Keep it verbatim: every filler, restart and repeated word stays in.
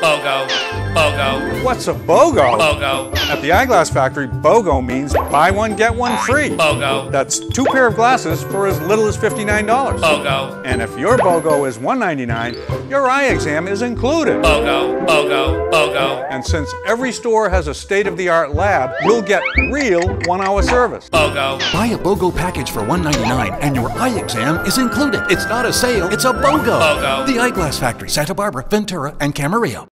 BOGO, BOGO, What's a BOGO? BOGO, At the eyeglass factory, BOGO means buy one, get one free. BOGO, That's two pair of glasses for as little as fifty-nine dollars. BOGO, And if your BOGO is one ninety-nine, your eye exam is included. BOGO, BOGO, BOGO, And since every store has a state-of-the-art lab, you'll get real one-hour service. BOGO. Buy a BOGO package for one ninety-nine and your eye exam is included. It's not a sale, it's a BOGO. BOGO. The Eyeglass Factory, Santa Barbara, Ventura, and Camarillo.